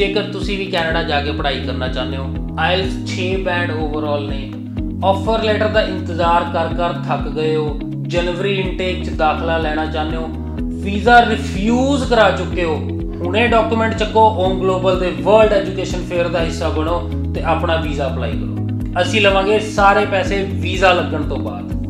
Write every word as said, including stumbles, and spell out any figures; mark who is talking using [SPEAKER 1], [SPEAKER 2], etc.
[SPEAKER 1] जेकर तुसी भी कैनेडा जाके पढ़ाई करना चाहते हो, आइल्स छे बैंड ओवरऑल ने, ऑफर लैटर का इंतजार कर कर थक गए हो, जनवरी इनटेक च दाखला लेना चाहते हो, वीज़ा रिफ्यूज़ करा चुके हो, हुणे डॉक्यूमेंट चको, ओम ग्लोबल के वर्ल्ड एजुकेशन फेयर का हिस्सा बनो तो अपना वीज़ा अप्लाई करो। असी लवांगे सारे पैसे वीज़ा लगन तो बाद।